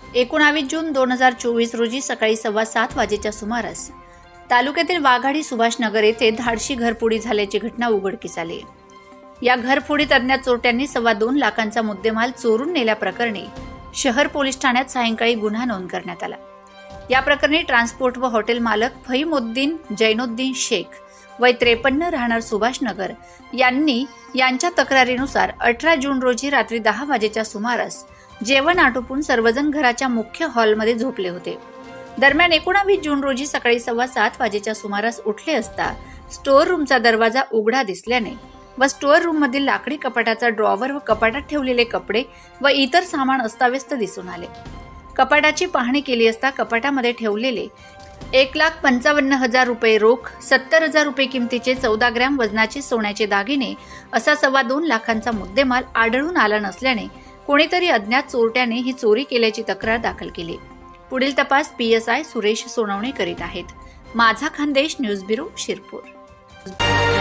19 जून 2024 रोजी सकाळी 7:15 वाजेच्या सुमारास तालुक्यातील वाघाडी सुभाषनगर येथे धाडशी घरफोडी झाल्याची घटना उघडकीस आली। या घरफोडीत अज्ञात चोरट्यांनी 2.25 लाखांचा मुद्देमाल चोरून नेल्याप्रकरणी शहर पोलीस ठाण्यात सायंकाळी गुन्हा नोंद करण्यात आला। या प्रकरणी ट्रान्सपोर्ट व हॉटेल मालक फहीमुद्दीन जैनुद्दीन शेख वय 53 राहणार सुभाषनगर यांच्या तक्रारीनुसार 18 जून रोजी रात्री 10 वाजेच्या सुमारास जेवण आटोपून सर्वजण घराच्या मुख्य हॉलमध्ये झोपले होते। दरम्यान 19 जून रोजी सकाळी 7:15 वाजेच्या सुमारास उठले असता स्टोअर रूमचा दरवाजा उघडा दिसल्याने व स्टोअर रूम मधील लाकडी कपाटाचा ड्रॉवर व कपाटात ठेवलेले कपडे व इतर सामान अस्ताव्यस्त दिसून आले। कपाटाची पाहणी केली असता कपाटामध्ये ठेवलेले 1,55,000 रुपये रोख, 70,000 रुपये किमतीचे 14 ग्रॅम वजनाचे सोन्याचे दागिने असा 2.25 लाखांचा मुद्देमाल आढळून आला नसल्याने कोणीतरी अज्ञात चोरट्याने ही चोरी केल्याची तक्रार दाखल केली। पुढील तपास PSI सुरेश सोनवणे करीत आहेत। माझा खानदेश न्यूज ब्युरो शिरपूर।